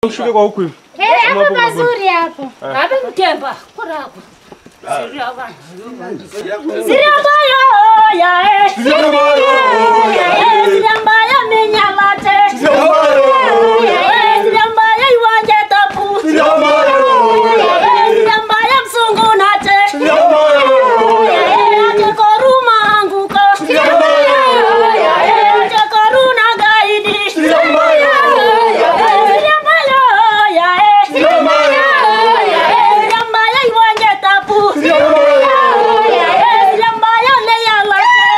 Ushike kwa huku. Hapo pazuri hapo. Hapo mtemba. Kora hapo. Siria bana. Siria bayo ya Siria bayo ya Siria bayo menyalate. Siria bayo ya Siria bayo iwanje tapu. Siria bayo ya Siria bayo msungunate. Siria bayo ya koruma anguka. Siria bayo ya koruna gaidi. Siria bayo Siria bayo ya Siria bayo ya Siria bayo iwanje tapu. Siria bayo le yala.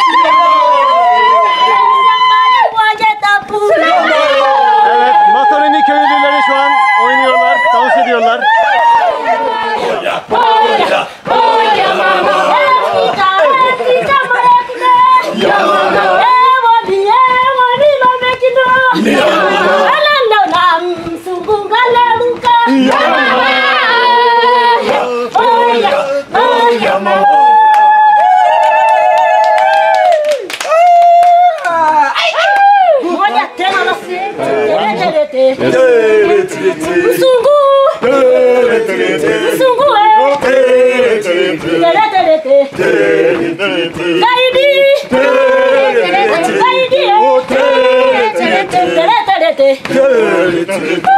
Evet, Matarani köylüleri şu an oynuyorlar, dans ediyorlar. Gaidi!